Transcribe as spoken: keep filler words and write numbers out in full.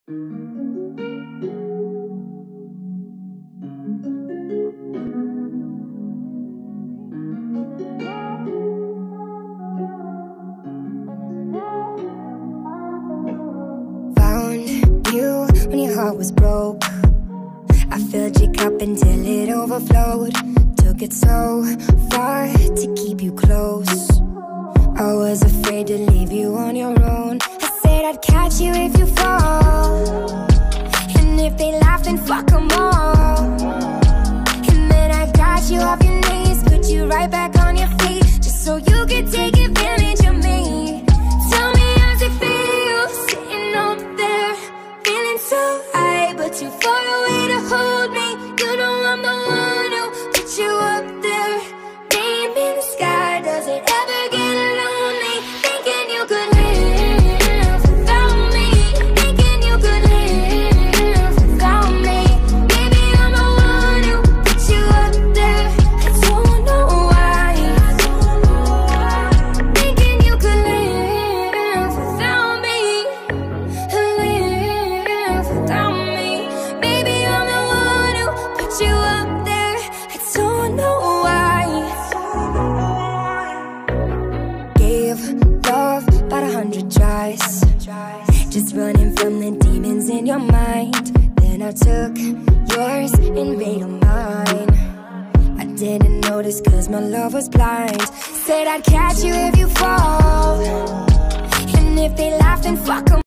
Found you when your heart was broke. I filled your cup until it overflowed. Took it so far to keep you close. I was afraid to leave you on your own. I said I'd catch you if you fall, and if they laugh then fuck them all. And then I got you off your knees, put you right back on your feet, just so you could take advantage of me. Tell me how's it feel, sitting up there, feeling so high, but too far away to hold me. You know I'm the one who put you up there, name in the sky. Does it ever get lonely, thinking you could live without me, thinking you could live without me? Baby, I'm the one who put you up there. I don't know why, thinking you could live without me, live without me. Baby, I'm the one who put you up there. I don't know why. Gave love about a hundred tries, just running from the demons in your mind. Then I took yours and made them mine. I didn't notice cause my love was blind. Said I'd catch you if you fall, and if they laugh then fuck them.